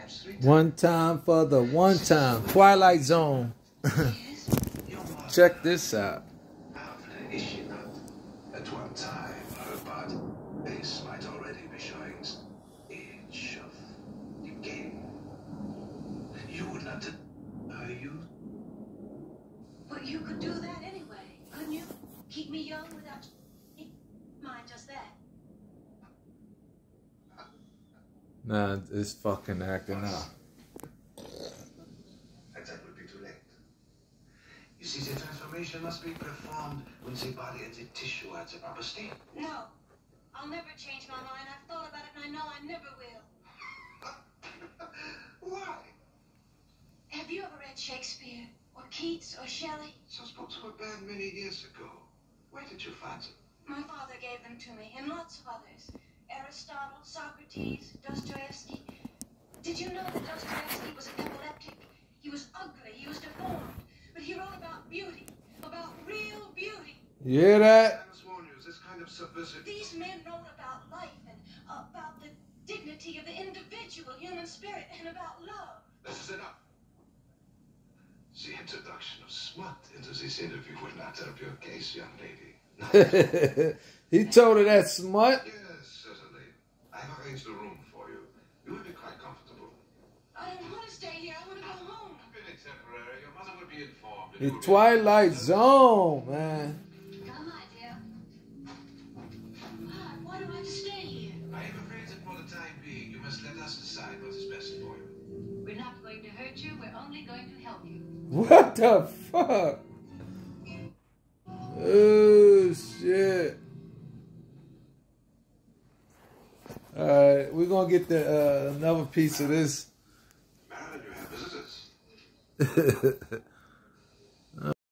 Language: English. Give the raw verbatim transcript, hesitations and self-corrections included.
One time for the one time. Twilight Zone. Check this out. At one time, her part base might already be showing age of decay. You would not, are you? But you could do that anyway, couldn't you? Keep me young without mind just that. Nah, it's fucking acting out. And that would be too late. You see, the transformation must be performed when the body and the tissue are at the proper state. No, I'll never change my mind. I've thought about it and I know I never will. Why? Have you ever read Shakespeare or Keats or Shelley? Those books were banned many years ago. Where did you find them? My father gave them to me, and lots of others. Aristotle, Socrates, Dostoevsky. Did you know that Dostoevsky was an epileptic? He was ugly, he was deformed, but he wrote about beauty, about real beauty. You hear that? I must warn you, this kind of subversive... These men wrote about life and uh, about the dignity of the individual human spirit and about love. This is enough. The introduction of smut into this interview will not help your case, young lady. He told her that smut. Yes, certainly. I have arranged a room for you. You will be quite comfortable. I don't want to stay here. I want to go home. Very temporary. Your mother will be informed. The Twilight Zone, man. Come on, dear. Why? Why do I have to stay here? I am afraid that for the time being, you must let us decide what is best for you. We're not going to hurt you. We're only going to help you. What the fuck? Oh, shit. Alright, we're gonna get the uh, another piece of this. Marilyn, you have visitors.